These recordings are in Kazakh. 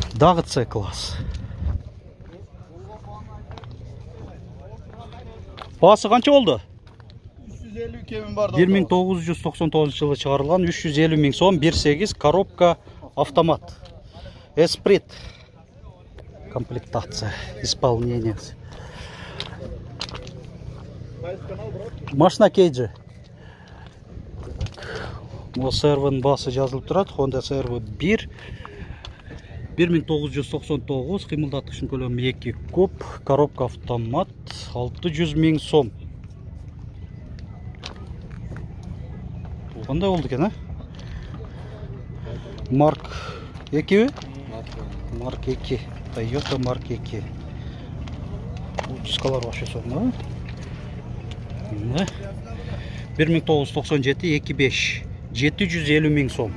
Дағы С класс. Басы қанша болды? 350 кемін бар. 1999 жылы шығарылған 350 000 сом, 1.8 коробка автомат. Эсприт. Комплектация. Исполнение. Машина кейджі. CR-ның басы жазылып тұрады. Honda CR 1. 1999, қимылдатқышын көлемі 2 куб, коробка автомат, 600 000 сом. Қандай oldu екен, Марк 2? Марк 2. Toyota Марк 2. Дискалар вообще соңғы. 1997 2.5. 750 000 сом.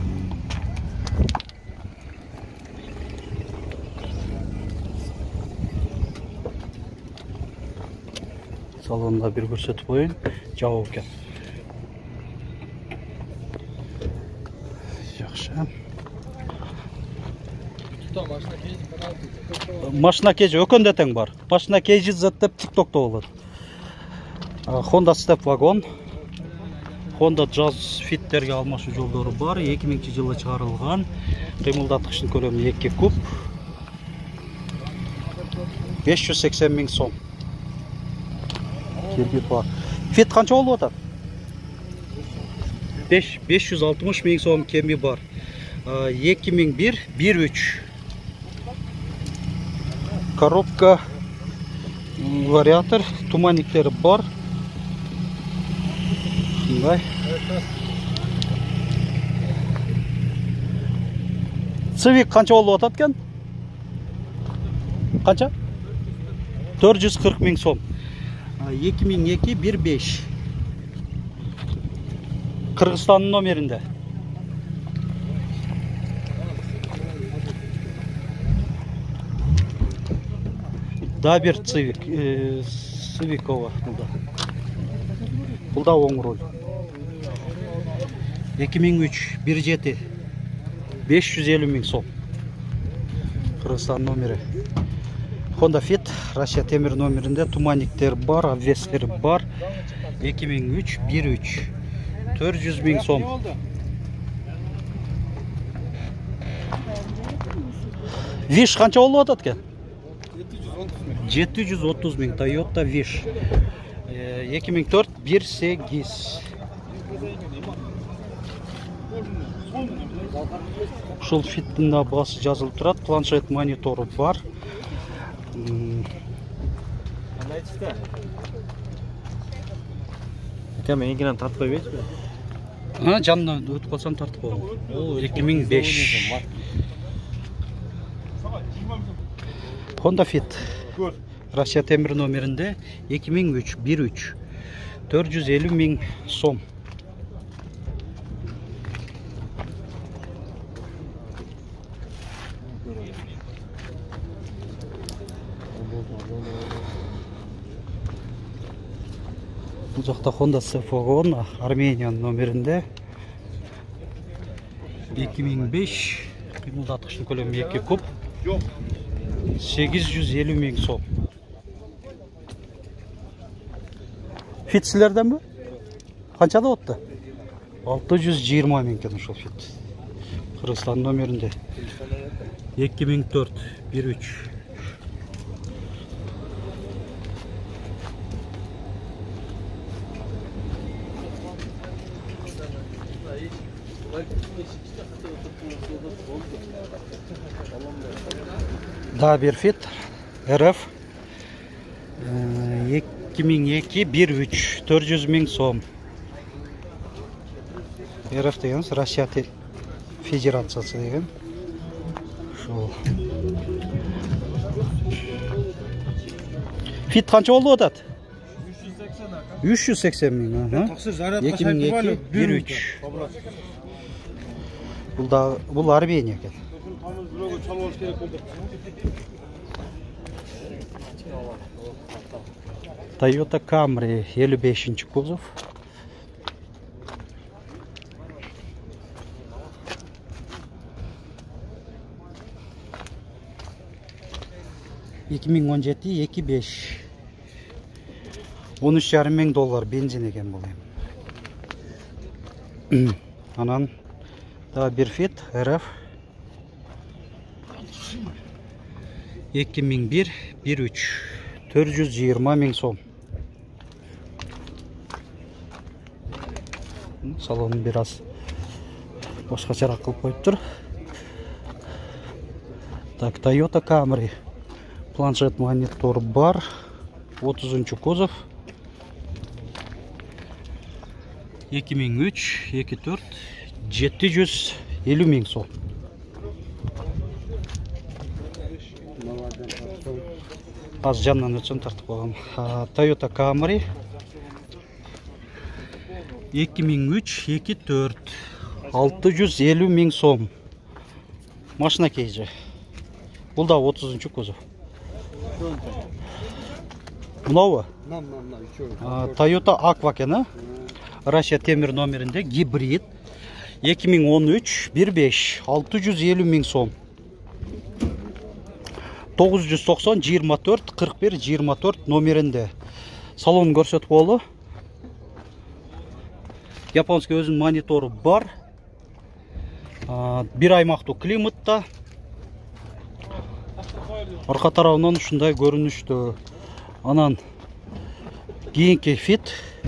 Салонда bir көрсетіп қойын, жауап екен. Жақсы. Машина кейджі өкінде тең бар. Машина кейджі заттеп тиктокта болады. Honda Step вагон. Honda Jazz фиттерге алмашу жолдары бар. 2000 жылы шығарылған. Қимылдатқышын көлемі 2 куб. 580 000 сом. Фит қанша болып отыр? 560 000 сом кемі бар. 2001 1.3. Коробка, вариатор, туманниктері бар. Цивик қанша болып отыр екен? Қанша? 440 000 сом. 2002 1.5. Қырғызстанның номерінде. Да бір Цивикова бұлда. Бұлда оң рөл. 2003 1.7. 550 000 сом. Қырғызстан номері. Honda Fit, Россия темір номерінде туманниктер бар, обвестер бар. 2003 1.3. 400 000 сом. Виш қанша болып отыр екен? 730 000. Toyota Wish. 2004 1.8. Шыл фиттің басы жазылып тұрады. Планшет мониторы бар. Кәме енгенен тартып қойып еш бе? Жанына өтіп қалсам тартып қойым. 2005. Honda Fit. Россия темір номерінде 2003 1.3. 450 000 сом. Бұл жақта Honda Step вагон, Армения номерінде 2005. Қимылдатқышын көлемі 2 куб. 850 000 сом. Фитсілерден бі? Қаншада отты? 620 000 екен ұшыл фит. Қырғызстан номерінде. 2004 1.3. Да бір фит. РФ. 2002 1.3. 400 000 сом. РФ дегеніміз Россия Федерациясы деген. Фит қанша болып отады? 380 000. 2002 1.3. Бұл Армения екен. Toyota Camry 55 кузов. 2017 2.5 $13,5 мың бензин екен бұл эми. Анан да bir Fit RF 2001 1.3 420 мың сом. Салонын biraz boshqacharoq qilib qo'yibdir. Так, Toyota Camry. Планшет монитор бар. 30 кузов. 2003 24 750 мың сом. Az жанынан өтсем тартып қойғам. Toyota Camry 2003 24 650 мың сом. Машина кейжі. Бұл да 30 кузов. Мынауы? Toyota Aqua екен, Russia темір номерінде гибрид. 2013 1.5 650 мың сом. 990 24 41 24 номерінде. Салонын көрсетіп болу. Японский өзінің мониторы бар. Bir аймақтуу климатта. Арқа тарауынан ушундай көрүнүштү. Анан кийинки Fit.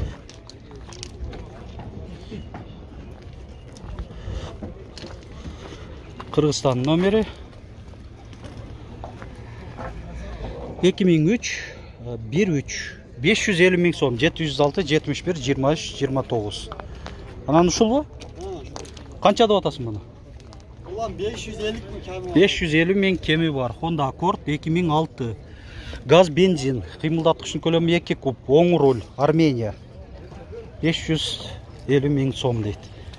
Кыргызстан номери 2003 1.3 550 мың сом. 706 71 23 29. Анан ушулбу? Канча деп атасың муну? Ulan 550 mi kemi var? 550 мың кеми бар. Honda Accord 2006. Gaz benzin. Кыймылдаткычтын көлөмү 2 куб. Оң руль. Армения. 550 мың сом дейт.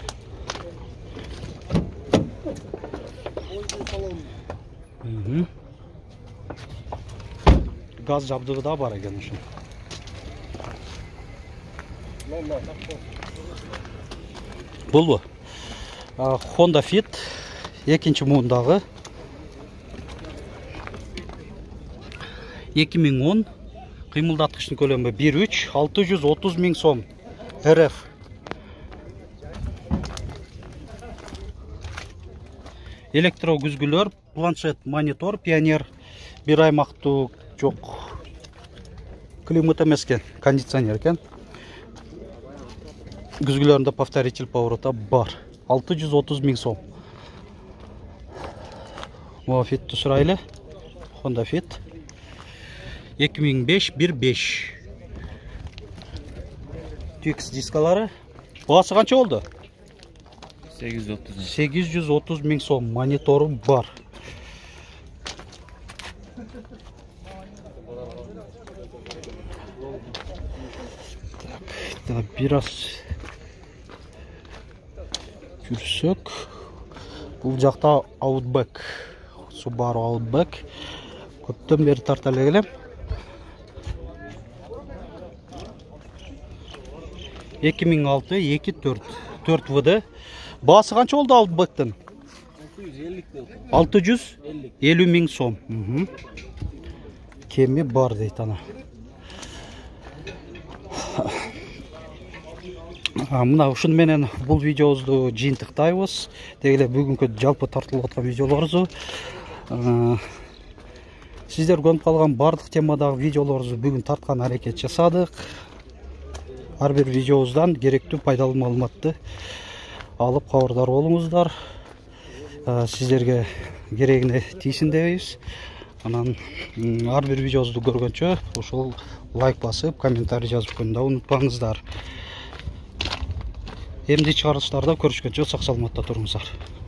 Gaz жабдыгы да бар экен ушун. Булбу? Honda Fit экинчи муундагы 2010 кыймылдаткычтын көлөмү 1.3 630 мың сом. RF. Электро күзгүлөр, планшет, монитор, пионер, bir аймактуу жок. Климат эмес экен, кондиционер экен. Күзгүлөрүндө повторитель поворота бар. 630 мың сом. Мына Fit'ти сурайлы. Honda Fit 2005 1.5 TX дискалары. Бағасы қанша болды? 830 мың сом. Монитору бар. Так, biraz жүрсөк. Бұл жақта Outback, Subaru Outback. Көптен бері тартып келем. 2006 24 4 VD. Басы қанша болды Outback'тың? 650 мың сом. Кеми бар дейді ана. Мына ушун менен бул видеобузду жыйынтыктайбыз. Дегеле бүгүнкү жалпы тартылып аткан видеолорубузду. Сиздер көрүп калган бардык темадагы видеолорубузду бүгүн тарткан аракет жасадык. Ар бир видеобуздан керектүү пайдалуу маалыматты алып кабардар болуңуздар. Сиздерге керегине тийсин дейбиз. Анан ар бир видеобузду көргөнчө ошол лайк басып, комментарий жазып койгонду унутпаңыздар. Эмди чыгарылыштарда көрүшкөнчө сак саламатта туруңуздар.